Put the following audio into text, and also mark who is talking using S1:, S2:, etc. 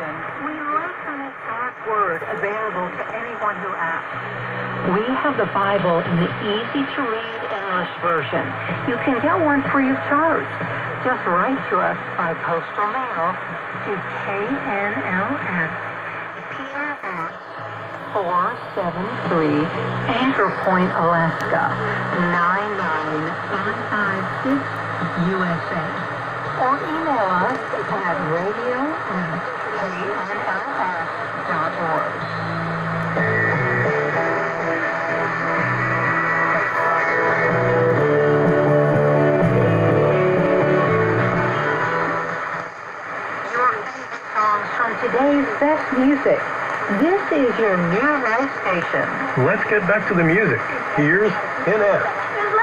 S1: station, we like to make God's Word available to anyone who asks. We have the Bible in the easy-to-read English version. You can get one free of charge. Just write to us by postal mail to KNLS, P.O. Box 473, Anchor Point, Alaska, 99556, USA. Or email us at radio@knls.org. Your favorite songs from today's best music. This is your new road station.
S2: Let's get back to the music. Here's NS.